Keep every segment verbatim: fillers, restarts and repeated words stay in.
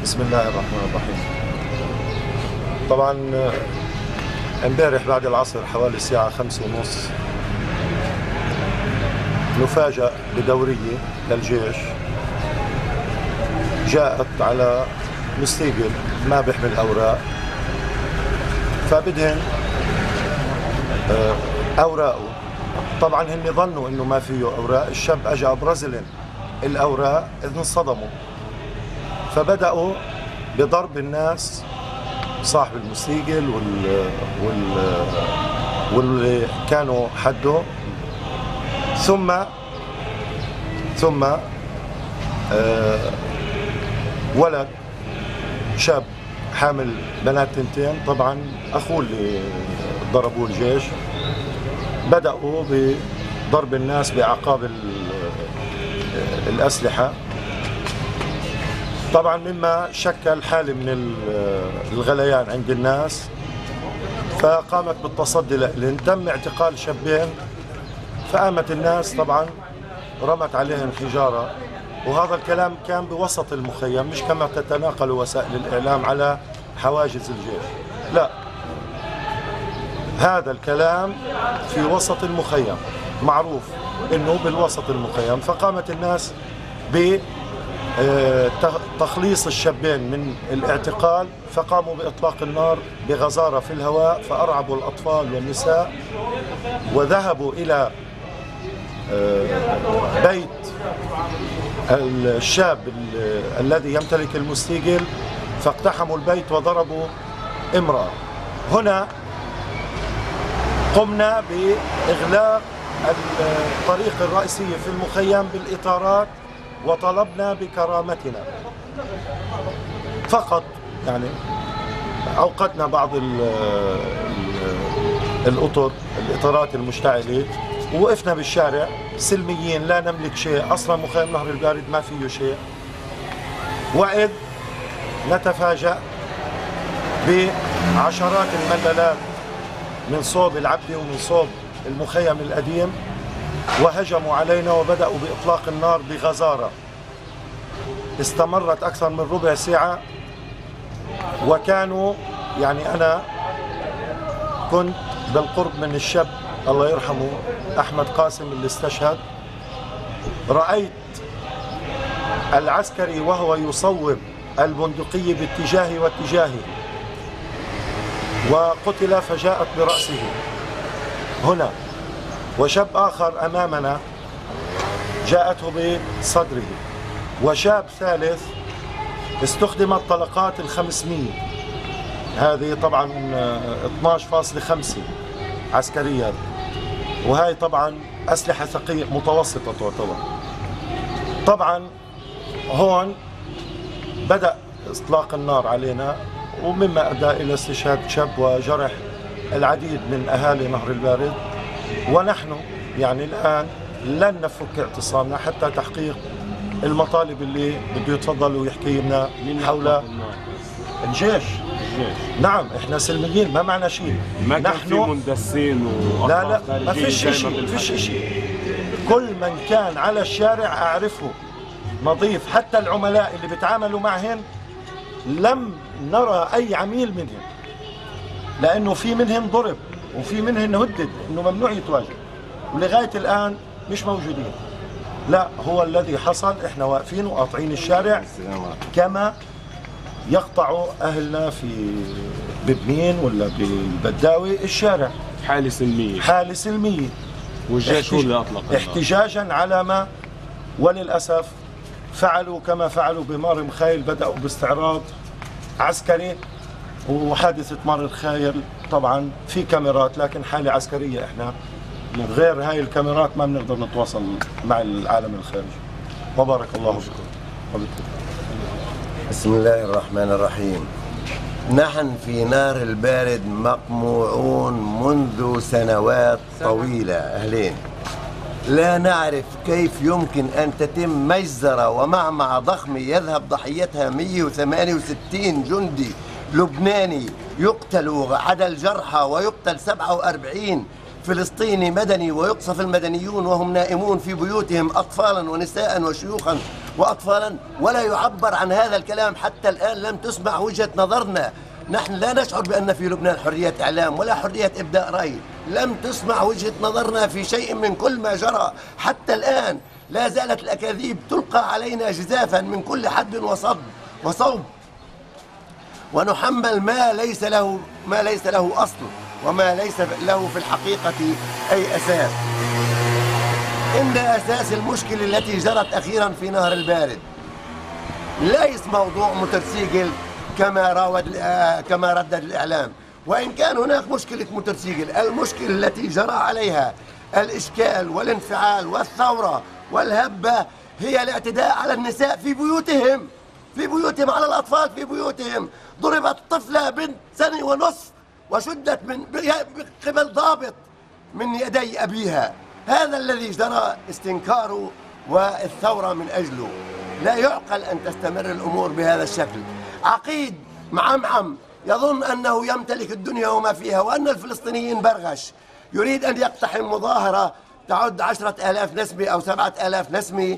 بسم الله الرحمن الرحيم. طبعا امبارح بعد العصر حوالي الساعة خمسة ونص نفاجأ بدورية للجيش جاءت على مستيقل ما بيحمل أوراق، فبدهن أوراقه. طبعا هن ظنوا إنه ما فيه أوراق، الشاب أجا أبرزلن الأوراق إذ انصدموا، فبدأوا بضرب الناس، صاحب المستيقل وال وال واللي كانوا حده. ثم ثم آه ولد شاب حامل بنات تنتين، طبعا اخوه اللي ضربوه الجيش، بدأوا بضرب الناس بعقاب الأسلحة، طبعا مما شكل حالة من الغليان عند الناس، فقامت بالتصدي لهم. تم اعتقال شابين، فقامت الناس طبعا رمت عليهم حجارة، وهذا الكلام كان بوسط المخيم، مش كما تتناقل وسائل الإعلام على حواجز الجيش، لا، هذا الكلام في وسط المخيم، معروف انه بالوسط المخيم. فقامت الناس بتخليص الشابين من الاعتقال، فقاموا بإطلاق النار بغزارة في الهواء، فأرعبوا الأطفال والنساء، وذهبوا إلى بيت الشاب الذي يمتلك المستيقل، فاقتحموا البيت وضربوا امرأة. هنا قمنا بإغلاق الطريق الرئيسية في المخيم بالإطارات، وطلبنا بكرامتنا فقط، يعني أوقدنا بعض ال ال الأطر الإطارات المشتعلة، ووقفنا بالشارع سلميين لا نملك شيء، أصلا مخيم نهر البارد ما فيه شيء، وإذ نتفاجأ بعشرات الملالات من صوب العبدة ومن صوب المخيم القديم، وهجموا علينا وبدأوا بإطلاق النار بغزارة. استمرت أكثر من ربع ساعة، وكانوا يعني أنا كنت بالقرب من الشاب الله يرحمه أحمد قاسم اللي استشهد، رأيت العسكري وهو يصوب البندقية باتجاهي واتجاهي، وقتل فجاءت برأسه هنا، وشاب آخر أمامنا جاءته بصدره، وشاب ثالث استخدمت طلقات الخمسمية، هذه طبعا اثناشر فاصلة خمسة عسكرية، وهي طبعا أسلحة ثقيلة متوسطة تعتبر. طبعا هون بدأ إطلاق النار علينا، ومما أدى إلى استشهاد شاب وجرح العديد من أهالي نهر البارد. ونحن يعني الآن لن نفك اعتصامنا حتى تحقيق المطالب اللي بده يتفضل ويحكي لنا حول الجيش. الجيش نعم، احنا سلميين ما معنا شيء، ما كان في مندسين و لا لا ما فيش شيء، ما فيش شيء. كل من كان على الشارع أعرفه نظيف، حتى العملاء اللي بيتعاملوا معهن لم نرى أي عميل منهم، لأنه في منهم ضرب وفي منهم هدد إنه ممنوع يتواجد، ولغاية الآن مش موجودين. لا، هو الذي حصل، إحنا واقفين وقاطعين الشارع كما يقطعوا أهلنا في ببنين ولا بالبداوي الشارع، حالة سلمية، حالة سلمية، والجيش هو اللي أطلق احتجاجا على ما وللأسف فعلوا كما فعلوا بمار مخيل، بدأوا باستعراض عسكري، وحادثة مار الخيل طبعا في كاميرات، لكن حالة عسكرية، احنا غير هاي الكاميرات ما بنقدر نتواصل مع العالم الخارجي. وبارك الله فيكم. بسم الله الرحمن الرحيم. نحن في نهر البارد مقموعون منذ سنوات طويلة، أهلين، لا نعرف كيف يمكن أن تتم مجزرة ومعمعة ضخمة يذهب ضحيتها مئة وثمانية وستين جندي لبناني، يقتل عدد الجرحى ويقتل سبعة وأربعين فلسطيني مدني، ويقصف المدنيون وهم نائمون في بيوتهم أطفالا ونساء وشيوخا وأطفالا، ولا يعبر عن هذا الكلام. حتى الآن لم تسمع وجهة نظرنا. نحن لا نشعر بأن في لبنان حرية إعلام ولا حرية إبداء رأي. لم تسمع وجهة نظرنا في شيء من كل ما جرى حتى الآن. لا زالت الأكاذيب تلقى علينا جزافا من كل حد وصب وصوب، ونحمل ما ليس له ما ليس له أصل وما ليس له في الحقيقة أي أساس. إن أساس المشكلة التي جرت أخيرا في نهر البارد ليس موضوع موتورسيكل كما راود كما ردد الإعلام، وإن كان هناك مشكلة موتورسيكل. المشكلة التي جرى عليها الإشكال والانفعال والثورة والهبة هي الاعتداء على النساء في بيوتهم في بيوتهم على الأطفال في بيوتهم. ضربت طفلة بنت سنة ونصف وشدت من قبل ضابط من يدي أبيها. هذا الذي جرى استنكاره والثورة من أجله. لا يعقل أن تستمر الأمور بهذا الشكل. عقيد معمعم يظن أنه يمتلك الدنيا وما فيها، وأن الفلسطينيين برغش يريد أن يقتحم مظاهرة تعد عشرة آلاف نسمة أو سبعة آلاف نسمة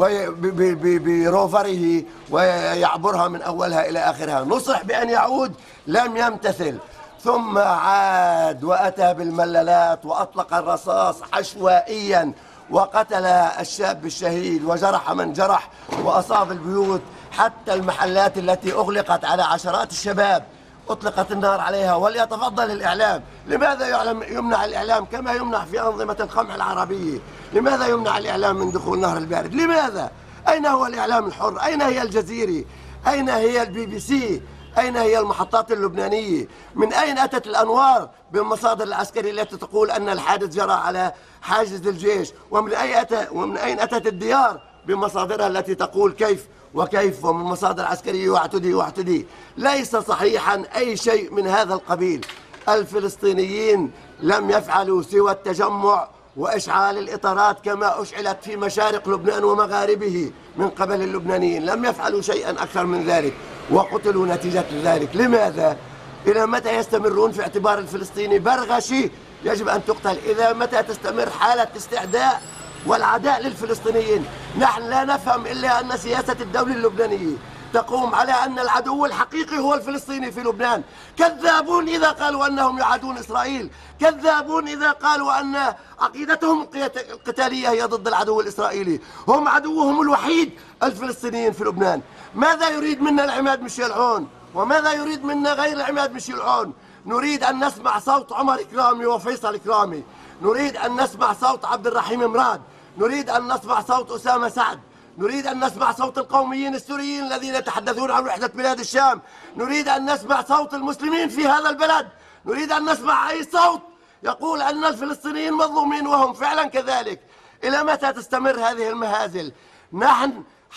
بروفره ويعبرها من أولها إلى آخرها. نصح بأن يعود، لم يمتثل، ثم عاد وأتى بالمللات وأطلق الرصاص عشوائيا وقتل الشاب الشهيد وجرح من جرح وأصاب البيوت، حتى المحلات التي أغلقت على عشرات الشباب أطلقت النار عليها. وليتفضل الإعلام. لماذا يعلم يمنع الإعلام كما يمنع في أنظمة القمع العربية؟ لماذا يمنع الإعلام من دخول نهر البارد؟ لماذا؟ أين هو الإعلام الحر؟ أين هي الجزيرة؟ أين هي البي بي سي؟ أين هي المحطات اللبنانية؟ من أين أتت الأنوار بالمصادر العسكرية التي تقول أن الحادث جرى على حاجز الجيش؟ ومن أين أتت ومن أين أتت الديار بمصادرها التي تقول كيف وكيف، ومن مصادر عسكرية واعتدي واعتدي؟ ليس صحيحا أي شيء من هذا القبيل. الفلسطينيين لم يفعلوا سوى التجمع وإشعال الإطارات كما أشعلت في مشارق لبنان ومغاربه من قبل اللبنانيين. لم يفعلوا شيئا أكثر من ذلك وقتلوا نتيجة ذلك. لماذا؟ إلى متى يستمرون في اعتبار الفلسطيني برغشي يجب أن تقتل؟ إذا متى تستمر حالة استعداء والعداء للفلسطينيين؟ نحن لا نفهم إلا أن سياسة الدولة اللبنانية تقوم على أن العدو الحقيقي هو الفلسطيني في لبنان. كذابون إذا قالوا أنهم يعادون إسرائيل، كذابون إذا قالوا أن عقيدتهم القتالية هي ضد العدو الإسرائيلي. هم عدوهم الوحيد الفلسطينيين في لبنان. ماذا يريد منا العماد ميشيل عون؟ وماذا يريد منا غير العماد ميشيل عون؟ نريد أن نسمع صوت عمر إكرامي وفيصل إكرامي، نريد أن نسمع صوت عبد الرحيم مراد، نريد أن نسمع صوت أسامة سعد، نريد أن نسمع صوت القوميين السوريين الذين يتحدثون عن وحدة بلاد الشام، نريد أن نسمع صوت المسلمين في هذا البلد، نريد أن نسمع أي صوت يقول أن الفلسطينيين مظلومين وهم فعلا كذلك. إلى متى تستمر هذه المهازل؟ نحن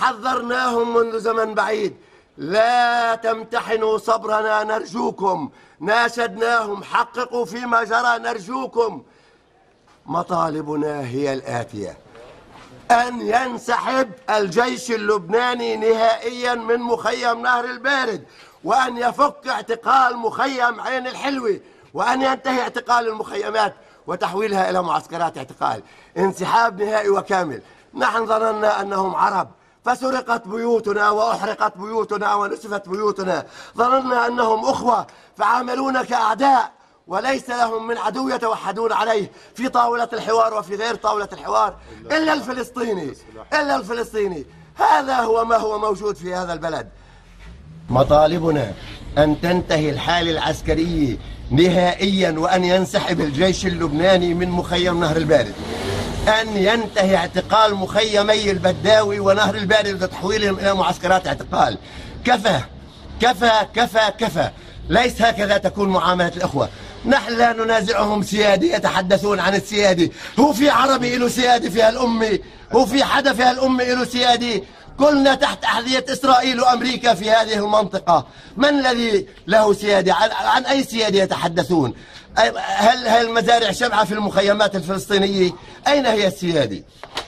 حذرناهم منذ زمن بعيد، لا تمتحنوا صبرنا نرجوكم. ناشدناهم حققوا فيما جرى نرجوكم. مطالبنا هي الآتية: أن ينسحب الجيش اللبناني نهائيا من مخيم نهر البارد، وأن يفك اعتقال مخيم عين الحلوة، وأن ينتهي اعتقال المخيمات وتحويلها إلى معسكرات اعتقال. انسحاب نهائي وكامل. نحن ظننا أنهم عرب فسرقت بيوتنا وأحرقت بيوتنا ونسفت بيوتنا، ظننا أنهم أخوة فعاملونا كأعداء وليس لهم من عدو يتوحدون عليه في طاولة الحوار وفي غير طاولة الحوار إلا الفلسطيني إلا الفلسطيني. هذا هو ما هو موجود في هذا البلد. مطالبنا أن تنتهي الحالة العسكرية نهائيا، وأن ينسحب الجيش اللبناني من مخيم نهر البارد، أن ينتهي اعتقال مخيمي البداوي ونهر البارد وتحويلهم إلى معسكرات اعتقال. كفى كفى كفى كفى. ليس هكذا تكون معاملة الأخوة. نحن لا ننازعهم سيادة، يتحدثون عن السيادة. هو في عربي له سيادة في هالأمة؟ هو في حدا في هالأمة له سيادة؟ كلنا تحت أحذية إسرائيل وأمريكا في هذه المنطقة. من الذي له سيادة؟ عن, عن أي سيادة يتحدثون؟ هل هل المزارع شمعة في المخيمات الفلسطينية؟ أين هي السيادة؟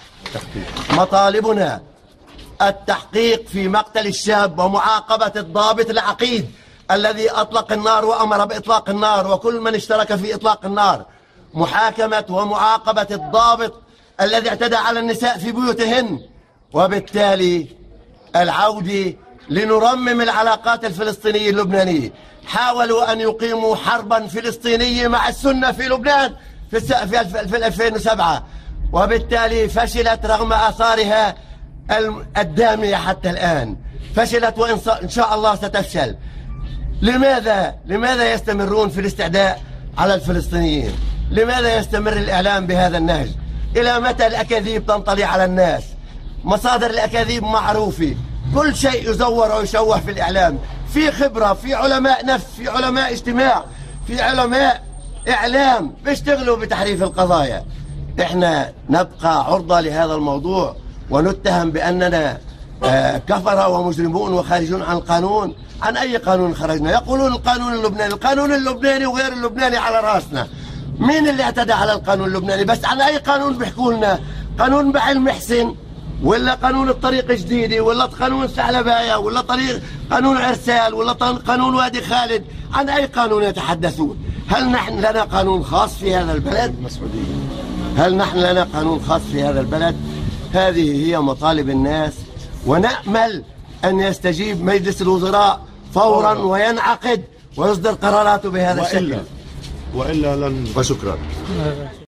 مطالبنا التحقيق في مقتل الشاب ومعاقبة الضابط العقيد الذي أطلق النار وأمر بإطلاق النار وكل من اشترك في إطلاق النار. محاكمة ومعاقبة الضابط الذي اعتدى على النساء في بيوتهن، وبالتالي العودة لنرمم العلاقات الفلسطينية اللبنانية. حاولوا أن يقيموا حربا فلسطينية مع السنة في لبنان في في ألفين وسبعة، وبالتالي فشلت رغم آثارها الدامية حتى الآن. فشلت وإن شاء الله ستفشل. لماذا؟ لماذا يستمرون في الاستعداء على الفلسطينيين؟ لماذا يستمر الإعلام بهذا النهج؟ إلى متى الأكاذيب تنطلي على الناس؟ مصادر الأكاذيب معروفة، كل شيء يزور ويشوه في الإعلام. في خبرة، في علماء نفس، في علماء اجتماع، في علماء إعلام بيشتغلوا بتحريف القضايا. إحنا نبقى عرضة لهذا الموضوع ونتهم بأننا كفرة ومجرمون وخارجون عن القانون. عن أي قانون خرجنا؟ يقولون القانون اللبناني. القانون اللبناني وغير اللبناني على راسنا. مين اللي اعتدى على القانون اللبناني؟ بس عن أي قانون بيحكوا لنا؟ قانون بحل محسن، ولا قانون الطريق الجديدة، ولا قانون ثعلبايا، ولا طريق قانون عرسال، ولا قانون وادي خالد؟ عن أي قانون يتحدثون؟ هل نحن لنا قانون خاص في هذا البلد؟ هل نحن لنا قانون خاص في هذا البلد؟ هذه هي مطالب الناس، ونأمل أن يستجيب مجلس الوزراء فورا وينعقد ويصدر قراراته بهذا الشكل. وإلا لن. وشكرا.